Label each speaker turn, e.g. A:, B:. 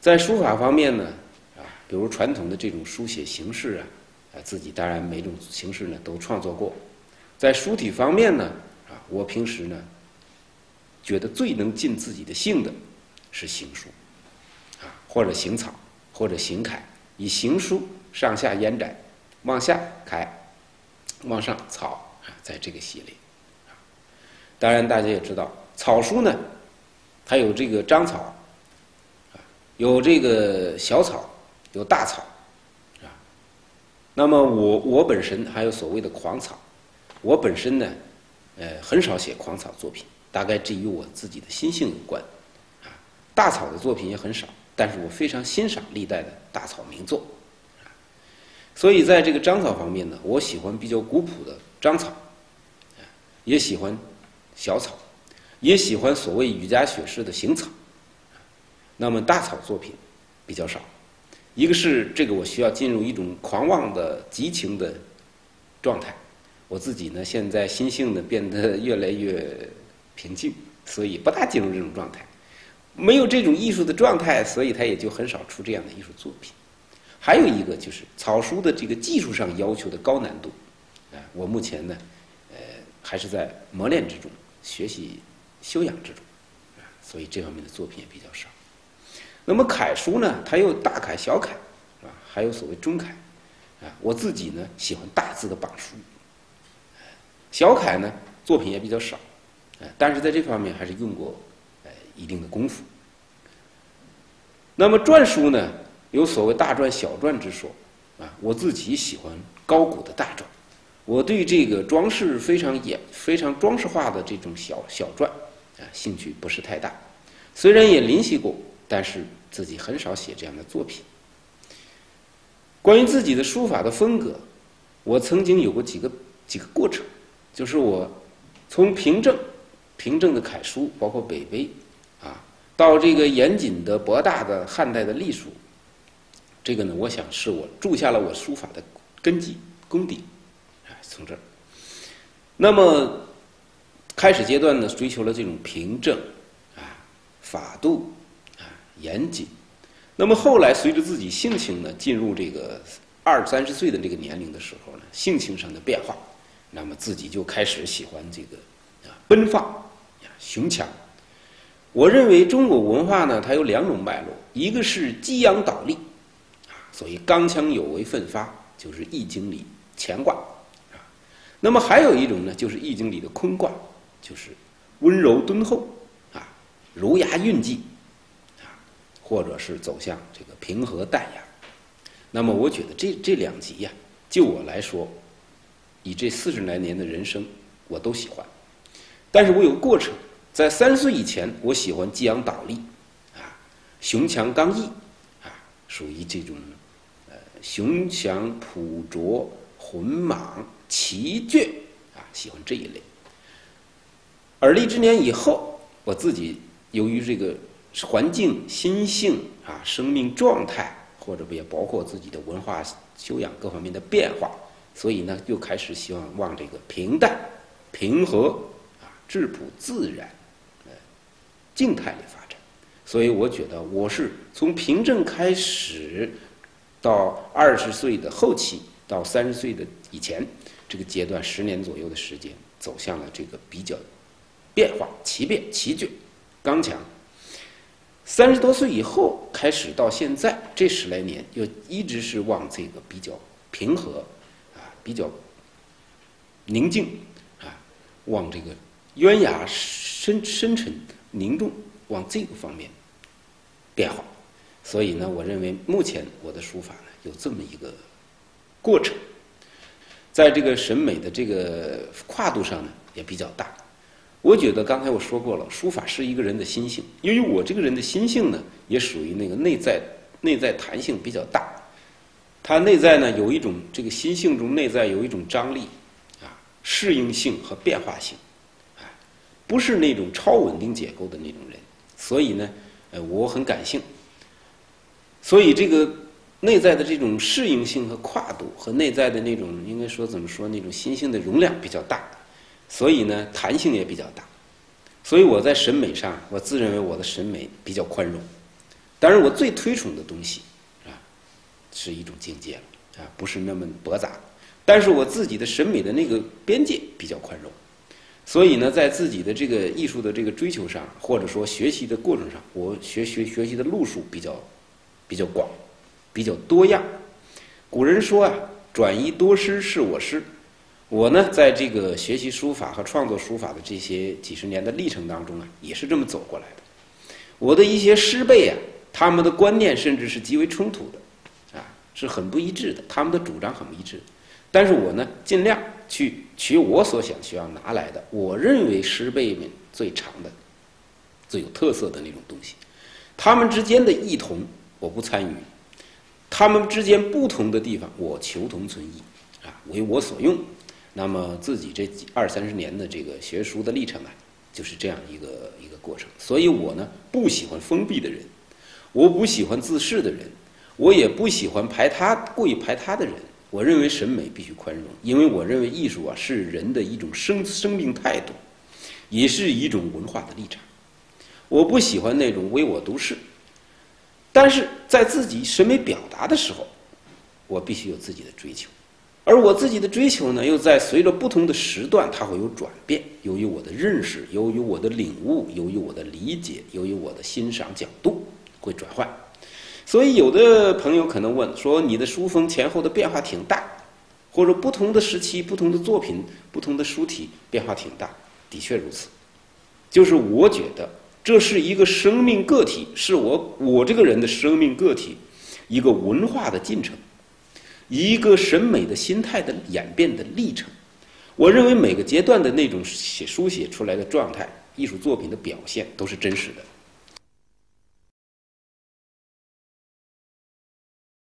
A: 在书法方面呢，比如传统的这种书写形式自己当然每种形式呢都创作过。在书体方面呢，我平时呢觉得最能尽自己的性的是行书，或者行草，或者行楷，以行书上下延展，往下楷，往上草，在这个系列。当然大家也知道，草书呢，它有这个章草，有这个小草，有大草，那么我本身还有所谓的狂草，我本身呢，很少写狂草作品，大概这与我自己的心性有关，大草的作品也很少，但是我非常欣赏历代的大草名作，所以在这个章草方面呢，我喜欢比较古朴的章草，也喜欢小草，也喜欢所谓瑜伽学式的行草，那么大草作品比较少。一个是这个我需要进入一种狂妄的激情的状态，我自己呢现在心性呢变得越来越平静，所以不大进入这种状态。没有这种艺术的状态，所以他也就很少出这样的艺术作品。还有一个就是草书的这个技术上要求的高难度，我目前呢，还是在磨练之中，学习修养之中，所以这方面的作品也比较少。那么楷书呢，它有大楷、小楷，还有所谓中楷，我自己呢喜欢大字的榜书，小楷呢作品也比较少，但是在这方面还是用过一定的功夫。那么篆书呢，有所谓大篆、小篆之说，我自己喜欢高古的大篆，我对这个装饰非常装饰化的这种小篆，兴趣不是太大，虽然也临习过，但是自己很少写这样的作品。关于自己的书法的风格，我曾经有过几个过程，就是我从平正的楷书，包括北碑到这个严谨的博大的汉代的隶书，这个呢，我想是我铸下了我书法的根基功底，从这儿。那么开始阶段呢，追求了这种平正法度严谨。那么后来随着自己性情呢进入这个20、30岁的这个年龄的时候呢，性情上的变化，那么自己就开始喜欢这个奔放雄强。我认为中国文化呢，它有两种脉络，一个是激扬导励，所以刚强有为奋发，就是《易经》里乾卦那么还有一种呢，就是《易经》里的坤卦，就是温柔敦厚儒雅韵静或者是走向这个平和淡雅。那么我觉得这两极就我来说，以这40来年的人生，我都喜欢。但是我有过程，在30岁以前，我喜欢激昂导励雄强刚毅属于这种雄强朴拙浑莽奇倔喜欢这一类。而立之年以后，我自己由于这个环境、心性生命状态，或者也包括自己的文化修养各方面的变化，所以呢，又开始希望往这个平淡、平和质朴、自然静态里发展。所以我觉得我是从平正开始，到20岁的后期，到30岁的以前这个阶段10年左右的时间，走向了这个比较变化、奇变、奇倔、刚强。30多岁以后开始到现在这10来年，又一直是往这个比较平和比较宁静往这个渊雅深沉凝重，往这个方面变化。所以呢，我认为目前我的书法呢有这么一个过程，在这个审美的这个跨度上呢也比较大。我觉得刚才我说过了，书法是一个人的心性，因为我这个人的心性呢也属于那个内在弹性比较大，它内在呢有一种这个心性中内在有一种张力适应性和变化性不是那种超稳定结构的那种人，所以呢我很感性，所以这个内在的这种适应性和跨度和内在的那种应该说怎么说那种心性的容量比较大，所以呢弹性也比较大。所以我在审美上，我自认为我的审美比较宽容， 当然，我最推崇的东西啊，是一种境界了啊，不是那么驳杂。但是我自己的审美的那个边界比较宽容，所以呢，在自己的这个艺术的这个追求上，或者说学习的过程上，我学习的路数比较广，比较多样。古人说啊，转移多师是我师。我呢，在这个学习书法和创作书法的这些几十年的历程当中啊，也是这么走过来的。我的一些师辈啊，他们的观念甚至是极为冲突的，啊，是很不一致的，他们的主张很不一致。但是我呢，尽量去取我所想需要拿来的，我认为师辈们最长的、最有特色的那种东西。他们之间的异同，我不参与；他们之间不同的地方，我求同存异，啊，为我所用。那么自己这20-30年的这个学书的历程啊，就是这样一个过程。所以我呢，不喜欢封闭的人，我不喜欢自恃的人，我也不喜欢过于排他的人。我认为审美必须宽容，因为我认为艺术啊是人的一种生命态度，也是一种文化的立场。我不喜欢那种唯我独视，但是在自己审美表达的时候，我必须有自己的追求。而我自己的追求呢，又在随着不同的时段，它会有转变。由于我的认识，由于我的领悟，由于我的理解，由于我的欣赏角度会转换。所以有的朋友可能问说，你的书风前后的变化挺大，或者不同的时期、不同的作品、不同的书体变化挺大。的确如此，就是我觉得这是一个生命个体，是我这个人的生命个体，一个文化的进程。一个审美的心态的演变的历程。我认为每个阶段的那种书写出来的状态，艺术作品的表现都是真实的。